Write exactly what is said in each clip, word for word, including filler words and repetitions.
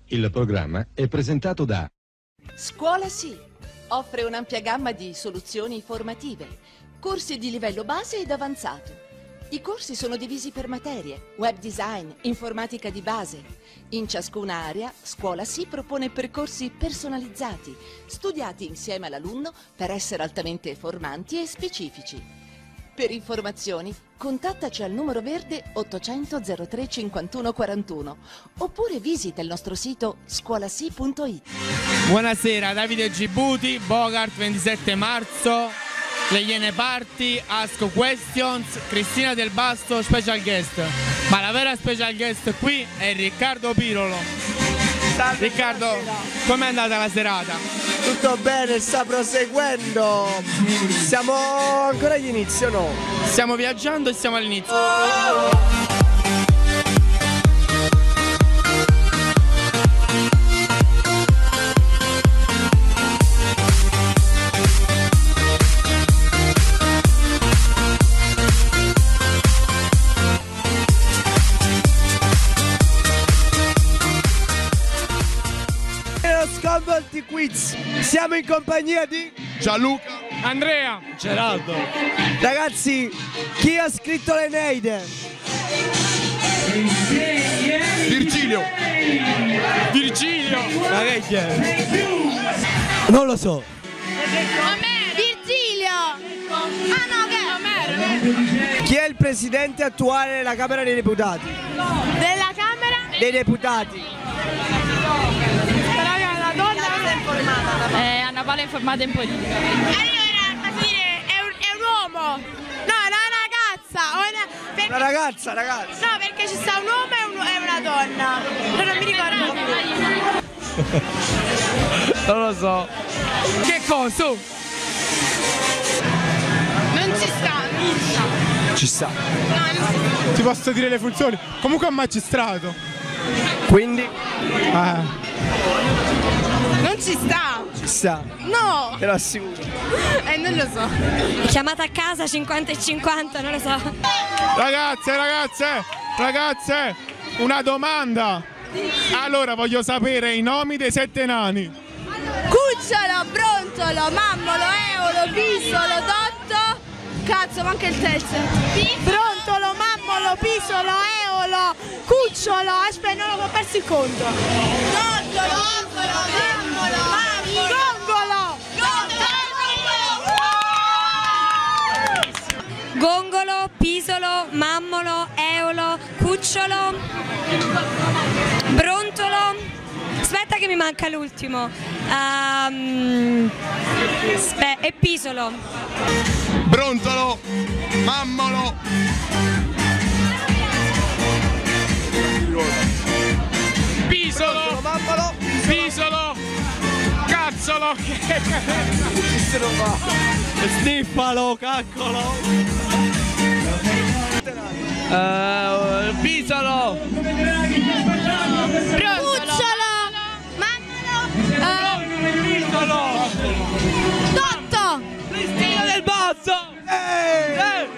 Il programma è presentato da Scuola Sì. Offre un'ampia gamma di soluzioni formative, corsi di livello base ed avanzato. I corsi sono divisi per materie, web design, informatica di base. In ciascuna area, Scuola Sì propone percorsi personalizzati, studiati insieme all'alunno per essere altamente formanti e specifici. Per informazioni, contattaci al numero verde ottocento zero tre cinquantuno quarantuno oppure visita il nostro sito scuolasi punto it. Buonasera, Davide Gibuti, Bogart, ventisette marzo, Le Iene Party, Ask Questions, Cristina Del Basto, special guest. Ma la vera special guest qui è Riccardo Pirolo. Salve, Riccardo, com'è andata la serata? Tutto bene, sta proseguendo. Siamo ancora all'inizio, no? Stiamo viaggiando e siamo all'inizio. Sconvolti Quiz, siamo in compagnia di Gianluca, Andrea, Geraldo. Ragazzi, chi ha scritto l'Eneide? Virgilio. Virgilio. Ma che è? Non lo so. Virgilio. Ah no, che? Chi è il presidente attuale della Camera dei Deputati? Della Camera? Dei Deputati. Eh, Anna Paola è informata in politica. Allora, posso dire, è un, è un uomo. No, è una ragazza. O una, perché, Una ragazza, ragazza. no, perché ci sta un uomo e, un, e una donna. Però non mi ricordo più. Non lo so. Che cosa? Non ci sta, non ci sta. Ci sta. No, non ci sta. Ti posso dire le funzioni? Comunque è un magistrato. Quindi? Eh. Non ci sta. Ci sta. No. Te lo assicuro. Eh, non lo so. Chiamata a casa cinquanta e cinquanta, non lo so. Ragazze, ragazze, ragazze, una domanda. Allora voglio sapere i nomi dei sette nani. Cucciolo, brontolo, mammolo, eolo, pisolo, dotto. Cazzo, manca il terzo. Brontolo, mammolo, pisolo, eolo, cucciolo. Aspetta, non ho perso il conto. Brontolo, mammolo, mammolo, gongolo. Gongolo, pisolo, mammolo, eolo, cucciolo, brontolo. Aspetta che mi manca l'ultimo. Um, e pisolo. Brontolo, mammolo. Pisolo, Mammalo. pisolo, cazzolo. Ci se lo fa. Sniffalo, caccolo. Uh, pisolo. Cucciolo, mammolo, Pisolo. dotto. Cristina Del Basso. Ehi!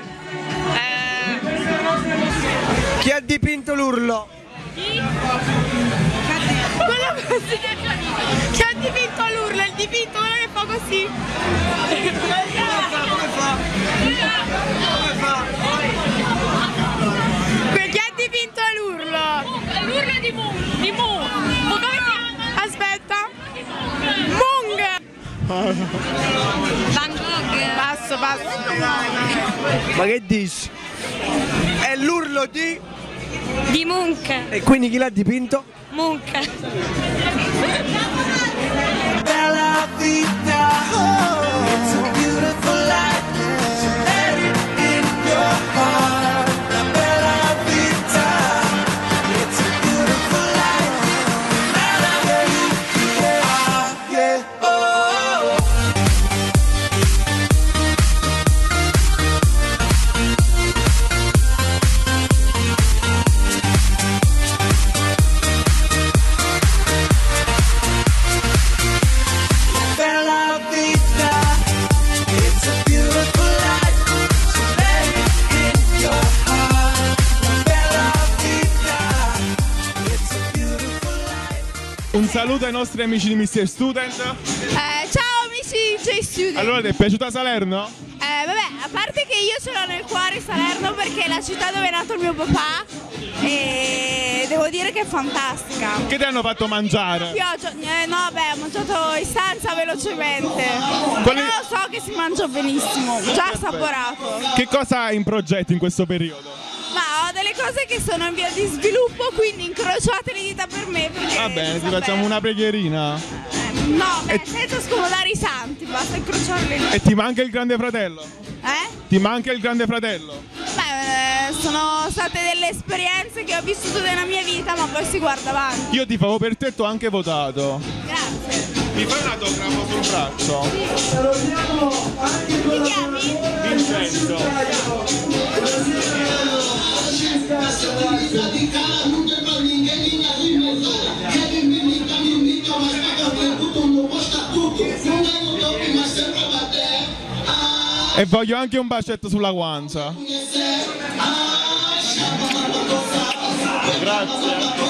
Chi ha dipinto l'urlo? Quello così che ha dipinto l'urlo, il dipinto quello che fa così. Come fa? Come fa? Chi ha dipinto l'urlo? L'urlo di Mu. Di Mu. Ma come si chiama? Aspetta. Mung. Van Gogh. Passo, passo. Ma che dici? È l'urlo di... Di Munch. E quindi chi l'ha dipinto? Munch. Bella vita, oh, it's a beautiful life, so let it in your heart. La bella vita, it's a beautiful life, bella vita, yeah, oh. Bella vita. Un saluto ai nostri amici di mister Student. Eh, ciao amici di J-Student. Allora, ti è piaciuta Salerno? Eh, vabbè, a parte che io ce l'ho nel cuore Salerno perché è la città dove è nato il mio papà e devo dire che è fantastica. Che ti hanno fatto mangiare? Pioggia, eh, no, beh, ho mangiato in stanza velocemente. Quali- Però so che si mangia benissimo, già assaporato. Che cosa hai in progetto in questo periodo? Ma ho delle cose che sono in via di sviluppo, quindi incrociate le dita per me. Perché Va bene, ti vabbè. facciamo una preghierina. Eh, no, beh, senza scomodare i santi, basta incrociare le dita. E ti manca il Grande Fratello? Eh? Ti manca il Grande Fratello? Beh, eh, sono state delle esperienze che ho vissuto nella mia vita, ma poi si guarda avanti. Io ti favo per te e ti ho anche votato. Grazie. Mi fai un autografo sul braccio? Ti chiami? Vincenzo. E voglio anche un bacetto sulla guancia. Grazie.